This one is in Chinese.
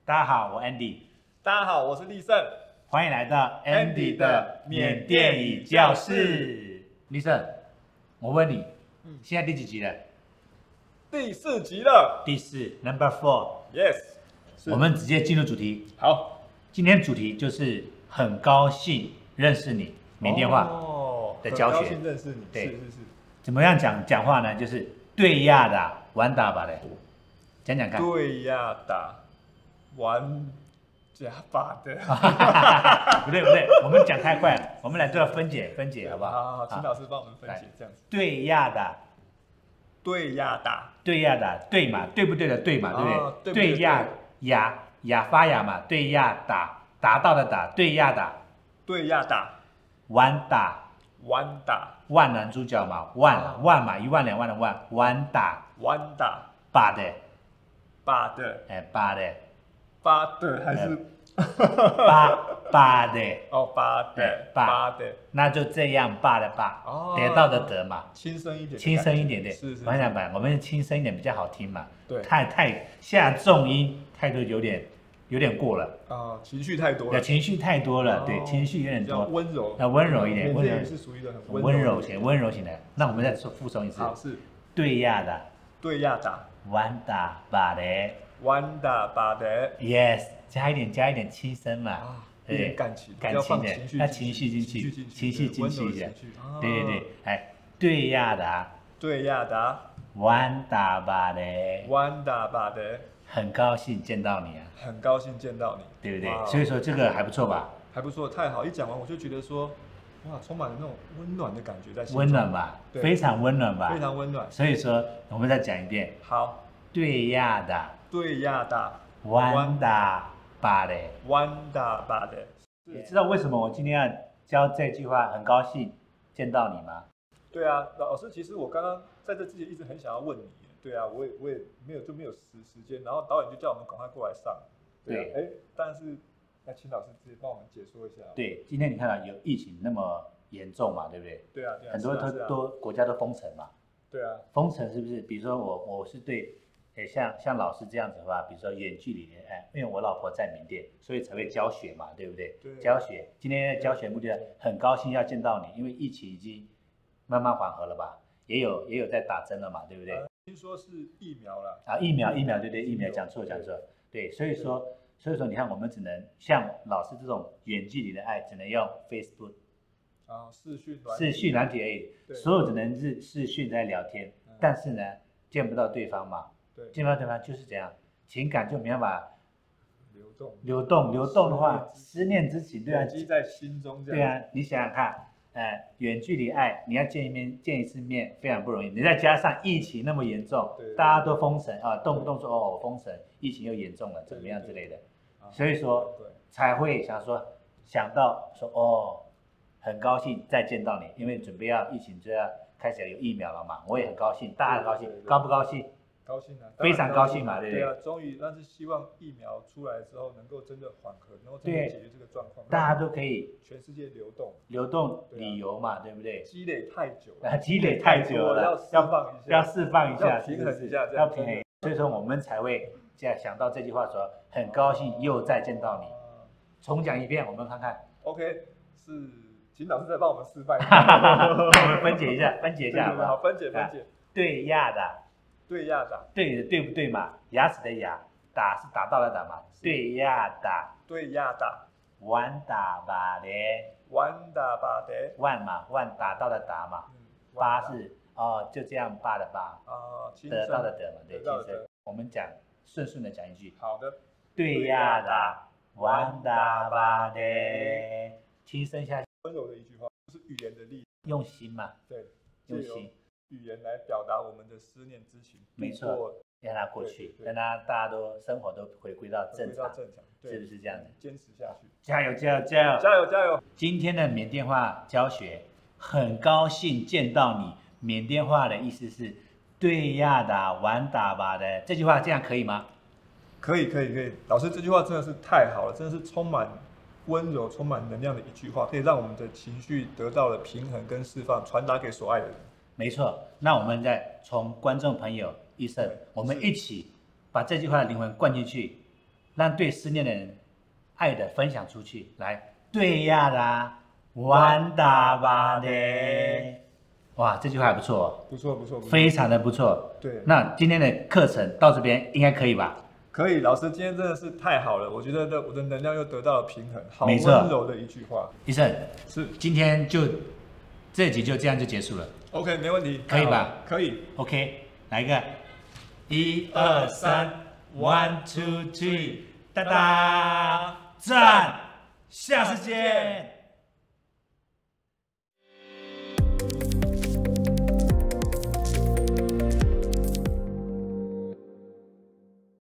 大家好，我 Andy。 大家好，我是立胜。 欢迎来到 Andy 的缅甸语教室。立胜，我问你，现在第几集了？ 第4集了。 第4 ，Number 4。 Yes。 我们直接进入主题。 好， 今天主题就是很高兴认识你，缅甸话的教学。 很高兴认识你。 对， 是。 怎么样讲话呢？就是对呀的，玩打吧的，讲看。 对呀的，玩假把的。 不对，我们讲太快了，我们来做分解，好不好？ 好，请老师帮我们分解，这样子。 对呀的， 对呀的， 对呀的，对嘛？对不对的对嘛？对不对？对呀发芽嘛？对呀达到的达，对呀的， 对呀的， 玩打。万男主角嘛，万嘛，1万2万的万，玩打把的， 把的还是把的哦，把的， 那就这样把的把，得到的得嘛， 轻声一点， 对， 是。 我想把我们轻声一点比较好听嘛， 对， 太下重音太多有点过了情绪太多了， 情绪太多了，对，情绪有点多， 温柔， 要温柔一点， 温柔是属于一个很温柔型的。那我们再复诵一次， 好，是对呀的，玩打把的，yes， 加一点轻声嘛， 对，感情的，要情绪进去一下，对，哎，对呀的，玩打把的，很高兴见到你啊，对不对？所以说这个还不错吧？ 还不错，太好！一讲完我就觉得说，哇，充满了那种温暖的感觉在心中。 温暖吧，非常温暖吧， 非常温暖。 所以说我们再讲一遍。 好， 对呀的，玩打把的。你知道为什么我今天要教这句话？很高兴见到你吗？ 对啊，老师，其实我刚刚在这之前一直很想要问你。对啊，我也没有时间，然后导演就叫我们赶快过来上。对，但是那请老师直接帮我们解说一下。对， 今天你看到有疫情那么严重嘛，对不对？ 对啊， 很多国家都封城嘛。 对啊， 封城是不是？比如说我是对，像老师这样子的话，比如说远距离的，因为我老婆在缅甸，所以才会教学嘛，对不对？ 对， 教学。今天的教学目的很高兴要见到你，因为疫情已经慢慢缓和了吧，也有在打针了嘛，对不对？ 听说是疫苗了疫苗，对，疫苗讲错，对，所以说你看，我们只能像老师这种远距离的爱，只能用 Facebook 视讯软体而已，所有只能是视讯在聊天，但是呢，见不到对方嘛，见不到对方就是这样，情感就没办法流动的话，思念之情，对啊， 积在心中， 对啊，你想想看。远距离爱，你要见一次面非常不容易。你再加上疫情那么严重，大家都封城动不动说封城，疫情又严重了，怎么样之类的，所以说才会想到说很高兴再见到你，因为准备疫情就要开始有疫苗了嘛，我也很高兴，大家很高兴，高不高兴？ 高兴啊， 非常高兴嘛，对不对？ 对啊，终于，但是希望疫苗出来之后能够真的缓和，能够真的解决这个状况， 大家都可以全世界流动旅游嘛，对不对？ 积累太久了， 要释放一下， 平衡一下， 要平衡。所以说我们才会想到这句话说，很高兴又再见到你。重讲一遍，我们看看。 OK， 是，请老师再帮我们示范一下。 我们分解一下， 好，分解。 对呀的。对的，对不对嘛？牙齿的牙，打是打到了打嘛？对呀的，玩打把的，万嘛，万打到的打嘛，八是就这样罢了吧？得到的得嘛，对，其实我们顺的讲一句。 好的。 对呀的，玩打把的，轻声下去。 温柔的一句话，就是语言的力量， 用心嘛。 对， 用心。 语言来表达我们的思念之情， 没错，让它过去，让大家都生活都回归到正常，是不是这样子？ 坚持下去， 加油！今天的缅甸话教学，很高兴见到你。缅甸话的意思是对呀的，玩打吧的，这句话这样可以吗？ 可以。老师这句话真的是太好了，真的是充满温柔、充满能量的一句话，可以让我们的情绪得到了平衡跟释放，传达给所爱的人。 没错，那我们再从观众朋友医生，我们一起把这句话的灵魂灌进去， 让对思念的人爱的分享出去。来，对呀啦，完达吧的。哇，这句话还不错， 不错， 非常的不错。 对， 那今天的课程到这边应该可以吧？ 可以，老师今天真的是太好了，我觉得我的能量又得到了平衡，好没错温柔的一句话。 医生， 是， 今天这集就这样就结束了。 OK， 没问题， 可以吧？ 可以。 OK， 来一个，1、2、3 ，1、2、3，哒哒，赞，下次见。